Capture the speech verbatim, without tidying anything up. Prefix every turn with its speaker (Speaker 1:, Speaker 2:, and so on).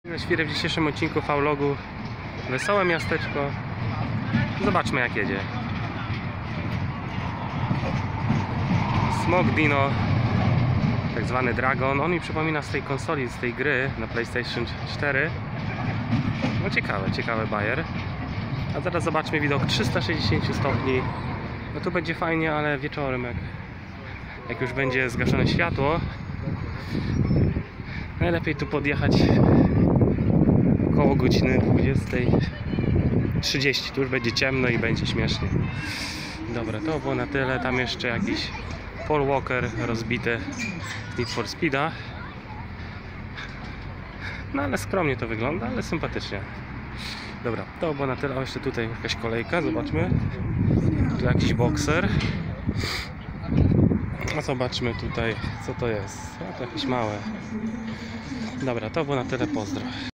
Speaker 1: Świrę w dzisiejszym odcinku vlogu. Wesołe miasteczko. Zobaczmy, jak jedzie. Smog Dino, tak zwany Dragon. On mi przypomina z tej konsoli, z tej gry na PlayStation cztery. No ciekawe, ciekawy bajer. A teraz zobaczmy widok trzysta sześćdziesiąt stopni. No tu będzie fajnie, ale wieczorem, jak, jak już będzie zgaszone światło, najlepiej tu podjechać około godziny dwudziestej trzydzieści. Tu już będzie ciemno i będzie śmiesznie. Dobra, to było na tyle. Tam jeszcze jakiś Paul Walker rozbity z Need for Speeda. No ale skromnie to wygląda, ale sympatycznie. Dobra, to było na tyle. O, jeszcze tutaj jakaś kolejka, zobaczmy. Tu jakiś bokser. A zobaczmy tutaj, co to jest. A to jakieś małe. Dobra, to było na tyle. Pozdro.